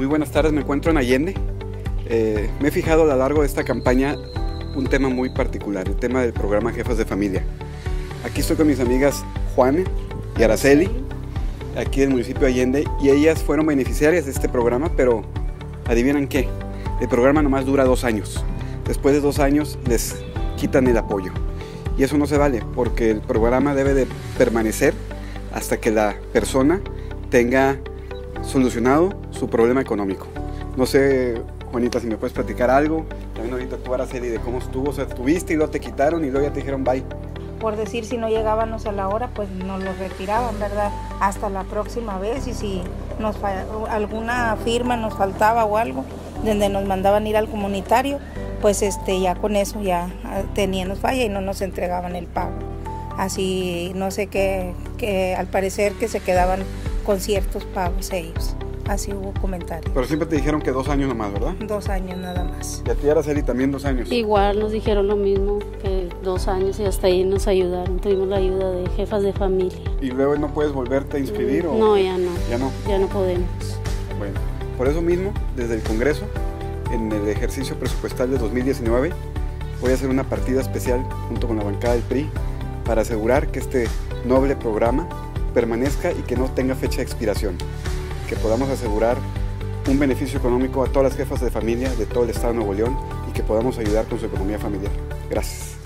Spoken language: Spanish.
buenas tardes, me encuentro en Allende. Me he fijado a lo largo de esta campaña un tema muy particular, el tema del programa Jefas de Familia. Aquí estoy con mis amigas Juana y Araceli, aquí del municipio de Allende, y ellas fueron beneficiarias de este programa, pero ¿adivinan qué? El programa nomás dura 2 años. Después de 2 años les quitan el apoyo. Y eso no se vale, porque el programa debe de permanecer hasta que la persona tenga solucionado su problema económico. No sé, Juanita, si me puedes platicar algo. También ahorita tú, Araceli, de cómo estuvo. O sea, tuviste y luego te quitaron y luego ya te dijeron bye. Por decir, si no llegábamos a la hora, pues nos lo retiraban, ¿verdad? Hasta la próxima vez. Y si alguna firma nos faltaba o algo, donde nos mandaban ir al comunitario, pues ya con eso ya teníamos falla y no nos entregaban el pago. Así, no sé qué, al parecer que se quedaban con ciertos pagos ellos. Así hubo comentarios. Pero siempre te dijeron que 2 años nomás, ¿verdad? 2 años nada más. Y a ti, Araceli, también 2 años. Igual nos dijeron lo mismo, que 2 años, y hasta ahí nos ayudaron. Tuvimos la ayuda de jefas de familia. ¿Y luego no puedes volverte a inscribir? No, ya no. ¿Ya no? Ya no podemos. Bueno, por eso mismo, desde el Congreso, en el ejercicio presupuestal de 2019, voy a hacer una partida especial junto con la bancada del PRI para asegurar que este noble programa permanezca y que no tenga fecha de expiración, que podamos asegurar un beneficio económico a todas las jefas de familia de todo el estado de Nuevo León y que podamos ayudar con su economía familiar. Gracias.